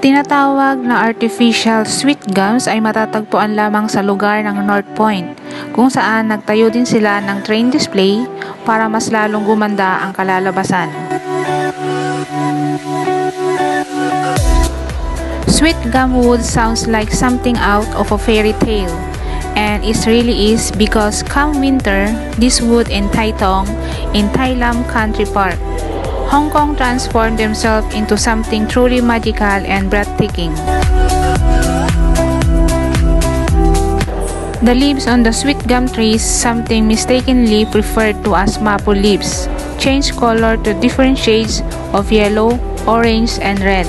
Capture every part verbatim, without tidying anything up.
Tinatawag na artificial sweet gums ay matatagpuan lamang sa lugar ng North Point, kung saan nagtayo din sila ng train display para mas lalong gumanda ang kalalabasan. Sweet gum wood sounds like something out of a fairy tale, and it really is, because come winter, this wood in Taitung, in Tai Lam Country Park, Hong Kong transformed themselves into something truly magical and breathtaking. The leaves on the sweet gum trees, something mistakenly referred to as maple leaves, change color to different shades of yellow, orange, and red.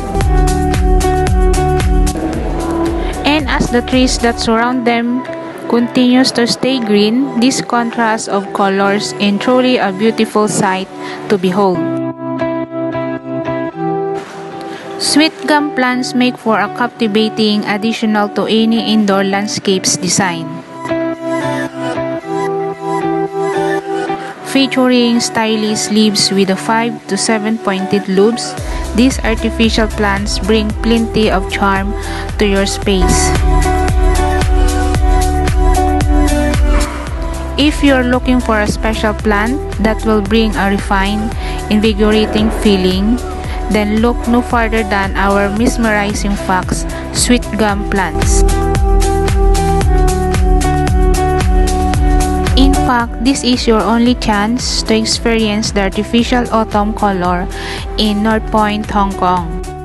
And as the trees that surround them continues to stay green, this contrast of colors is truly a beautiful sight to behold. Sweet gum plants make for a captivating additional to any indoor landscapes design. Featuring stylish leaves with a five to seven pointed lobes, these artificial plants bring plenty of charm to your space. If you're looking for a special plant that will bring a refined, invigorating feeling, then look no farther than our mesmerizing fox sweet gum plants. In fact, this is your only chance to experience the artificial autumn color in North Point, Hong Kong.